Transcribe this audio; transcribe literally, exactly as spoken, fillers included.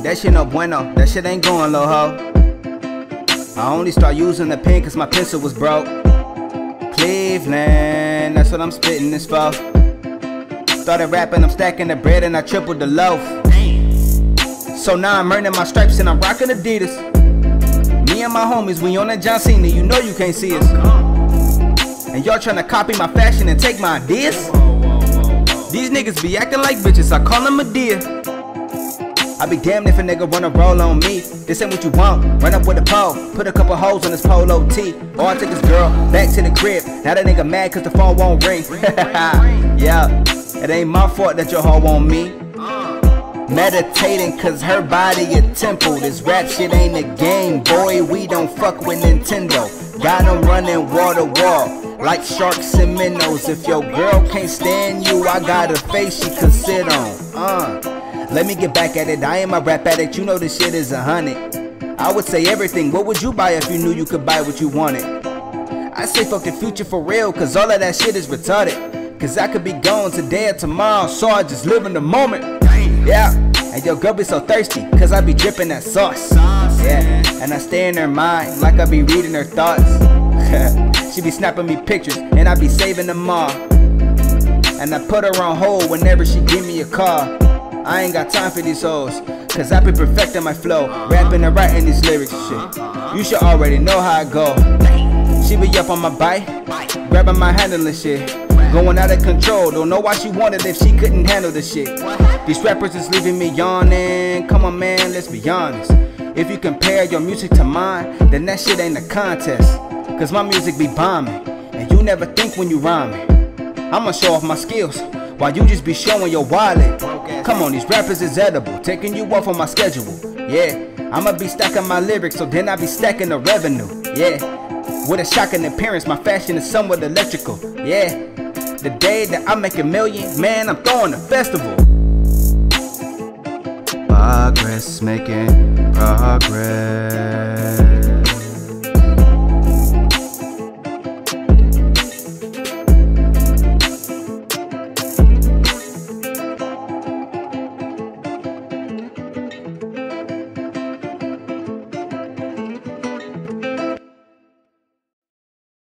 that shit no bueno, that shit ain't going, low ho. I only start using the pen cause my pencil was broke. Cleveland, that's what I'm spitting this for. Started rapping, I'm stacking the bread and I tripled the loaf. So now I'm earning my stripes and I'm rocking Adidas. Me and my homies, we on that John Cena, you know you can't see us. And y'all tryna copy my fashion and take my ideas? These niggas be acting like bitches, I call them a deer. I be damned if a nigga wanna roll on me. This ain't what you want, run up with a pole, put a couple holes on this polo tee. Or I take this girl back to the crib, now that nigga mad cause the phone won't ring. Yeah, it ain't my fault that your hoe want me. Meditating cause her body a temple. This rap shit ain't a game, boy, we don't fuck with Nintendo. Got them running wall to wall, like sharks and minnows. If your girl can't stand you, I got a face she could sit on. Uh, let me get back at it, I am a rap addict, you know this shit is a hundred. I would say everything, what would you buy if you knew you could buy what you wanted? I say fuck the future for real, cause all of that shit is retarded. Cause I could be gone today or tomorrow, so I just live in the moment. Yeah, and your girl be so thirsty, cause I be dripping that sauce. Yeah, and I stay in her mind, like I be reading her thoughts. She be snapping me pictures, and I be saving them all. And I put her on hold whenever she give me a call. I ain't got time for these hoes, cause I be perfecting my flow, rapping and writing these lyrics and shit. You should already know how I go. She be up on my bike, grabbing my handle and shit. Going out of control, don't know why she wanted if she couldn't handle the shit. These rappers is leaving me yawning. Come on man, let's be honest. If you compare your music to mine, then that shit ain't a contest. Cause my music be bombing, and you never think when you rhyming. I'ma show off my skills, while you just be showing your wallet. Come on, these rappers is edible, taking you off on my schedule. Yeah, I'ma be stacking my lyrics, so then I be stacking the revenue. Yeah, with a shocking appearance, my fashion is somewhat electrical. Yeah, the day that I make a million, man, I'm throwing a festival. Progress, making progress.